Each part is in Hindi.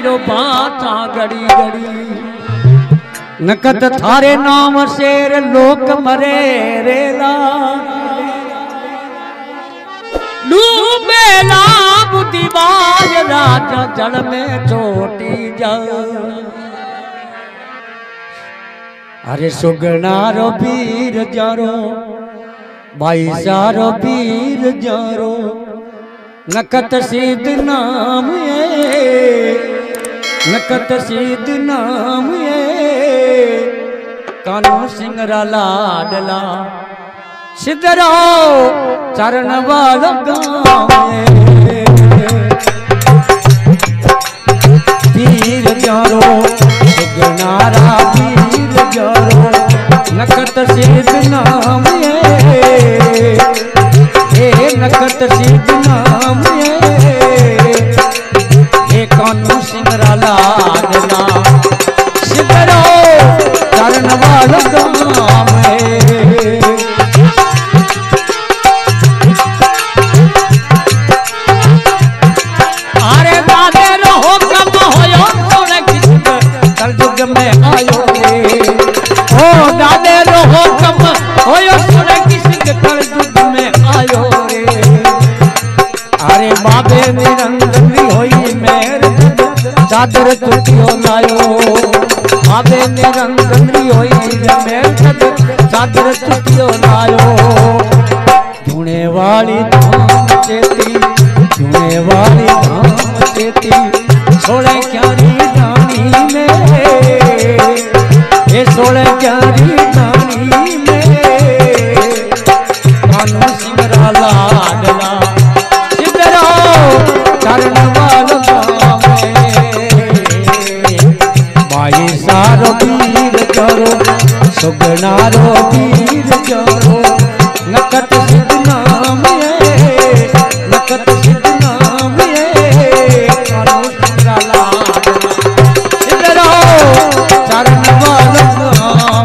रो बाचा घड़ी घड़ी नकत थारे नाम शेर लोक मरे रेला डूबेला बुद्धिवाज राजा जल में छोटी जा अरे सुगना रो वीर जारो भाई सारो वीर जारो नकत सिद्ध नाम नकत सिद्ध नाम कानू सिंगरा लाडला सिद्धरो चरण वाला गाँव वीर जारो सुगनारा वीर जारो नकत सिद्ध नाम नकत सिद्ध नाम कानू सिंगरा लाडला सिद्धरो चरण वाला गाँव अरे दादे रहो कम होयो सोने किस्म कलयुग में आयो रे ओ दादे रहो कम होयो सोने किस्म कलयुग में आयो रे अरे बाबे निरंजनी होई मेर चादर चुटियो लायो बाबे निरंजनी होई मेर चादर चुटियो लायो धुने वाली धाम चेती धुने वाली धाम चेती सोले क्यारी दानी में ये सोले क्यारी दानी में कानू सिंगरा लाडला सिद्धरो चरण वाला गाँव भाई सारो वीर जारो सुगनारो वीर जारो नकत सिद्ध नाम नकत सिद्ध नाम कानू सिंगरा लाडला सिद्धरो चरण वाला गाँव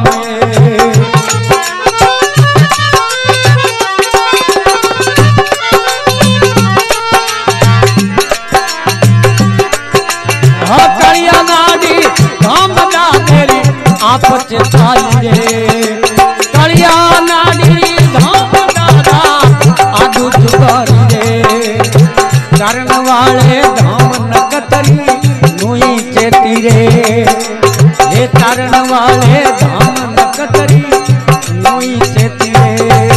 कालिया नाडी धाम दा मेरी आप चिताई रे कालिया नाडी धाम दादा आदू चुकारी रे चरण वाले धाम नकतरी नुई चेती रे ये चरण वाले धाम नकतरी नुई चेती रे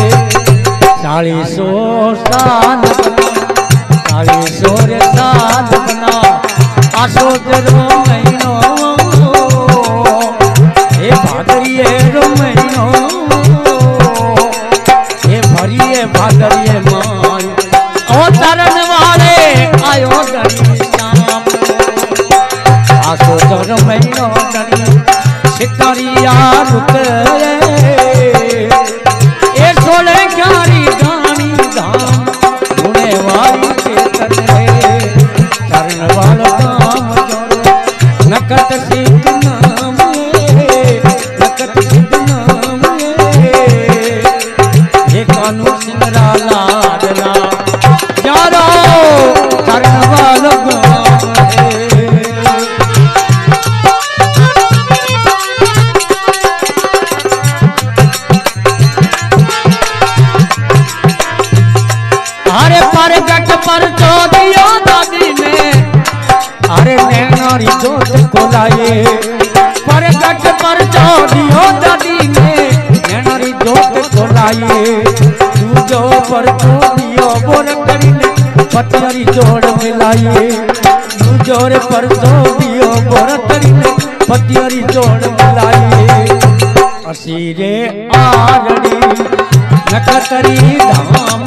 40 साल 40 साल बना आसो रो महीनो हे भादरिये रो महीनो हे भरिये भादरिये मान ओ चरण वाले आयो गणी श्याम आसो रो महीनो गणी सितारिया रुक ए सोले क्यारी गानी धाम गुणे वाली चेतन रे चरण वाला नकत सिद्ध नाम नकत सिद्ध नाम ये कानू सिंगरा लाडला यारो चरण वाला गाँव अरे पर गट पर चौदिया दादी में अरे नैनारी जोत को लाए पर गट पर चौदियो दादी ने नैनारी जोत को लाए दूजो पर चौदियो बोर करीने पतियारी जोड़ मिलाइए दूजोर पर चौदियो बोर करीने पतियारी जोड़ मिलाइए असीरे आरड़ी नकतरी धाम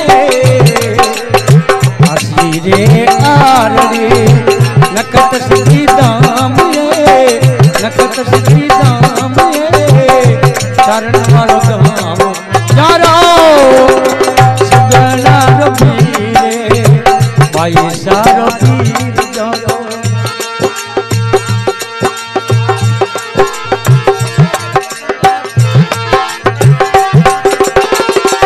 असीरे आरड़ी नकत सिद्धि दाम नकत सिद्धि दाम चरण वाला गाँव यारो सुगना रो वीर भाई सारो वीर जारो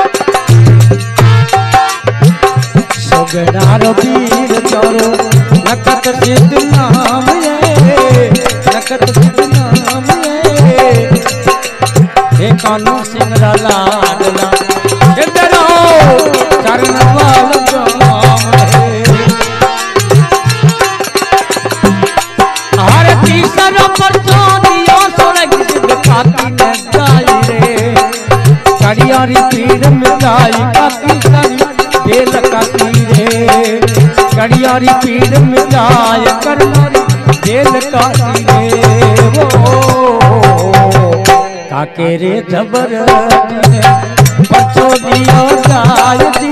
सुगना रो वीर जारो नकत सिद्ध नाम है, नकत सिद्ध नाम है। हे कानू सिंह लाडला इधर आओ चरण वाल गाम है। हर तीसरा परचो दियो सोने सिद्ध काकी ने गाई रे, कड़ियारी पीड़ में गाई काकी बेल काकी रे, कड़ियारी पीड़ में गाय करनारी बेल काकी रे। वो काके रे जबर पछो दियो गाय जी,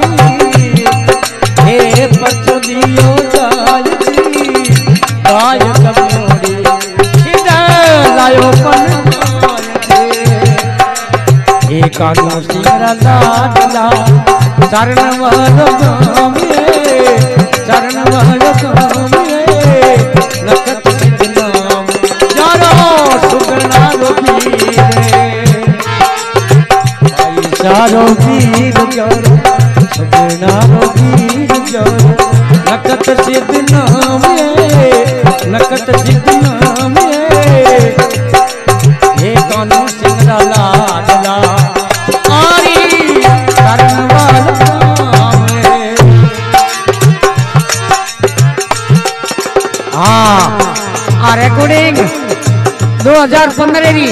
हे पछो दियो गाय जी, गाय कमोड़ी इधर लायो पन हे कानू सिंह लाडला चरण वालो गाम है, चरण वालो गाम है। नकत सिद्ध नाम यारो सुगना वीर, चारो वीर यारो सुगना वीर यारो। नकत सिद्ध नाम है, नकत सिद्ध नाम है। हे कानू सिंह लाडला आरी चरण वालो गाम है। हाँ रिकॉर्डिंग 2015 री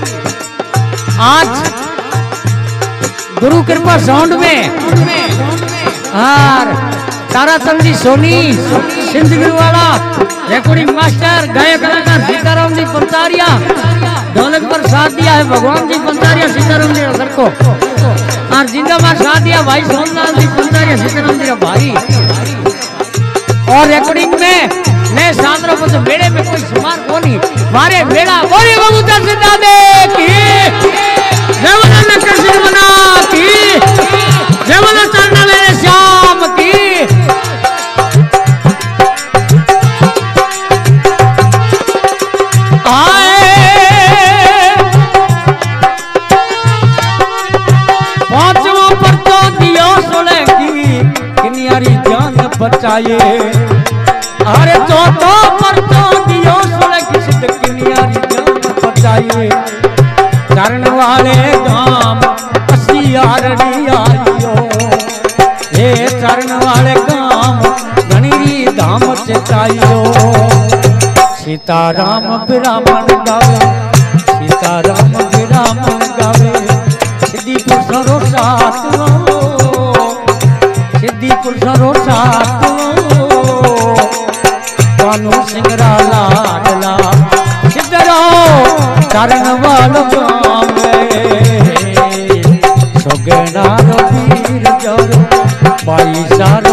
आज गुरु कृपा साउंड में और ताराचंद जी सोनी सिंधगिरी वाला रिकॉर्डिंग मास्टर गायक कलाकार सीताराम जी पंचारिया, ढोलक पर साथ दिया है भगवान जी पंचारिया सीताराम जी सर को, और जिंदाबाद साथ दिया भाई सोमलाल जी पंचारिया सीताराम जी का भाई। और रिकॉर्डिंग में नए सांद्रों को तो बेड़े में कोई सुमार को नहीं, मारे बेड़ा बोले बबूता सिद्धा दे की जवना नकर सिर बना की, जवना चरना मेरे श्याम की। पांचवा परचो दियो सोले की किनियारी जान बचाए, अरे चौथा परचो दियो सोले की सिद्ध किनियारी जान बचाए। चरण वाले गाम असियारड़ी आइयो, हे चरण वाले गाम गणिरी धाम चचाइयो। सीताराम ब्राह्मण गावे, सीताराम ब्राह्मण गावे, सिद्धिपुर सरो सातवा, सिद्धिपुर सरो सातवा। कानू सिंह लाडला सिद्धरो चरण वालो गाम है, सुगना वीर जरो बाई सार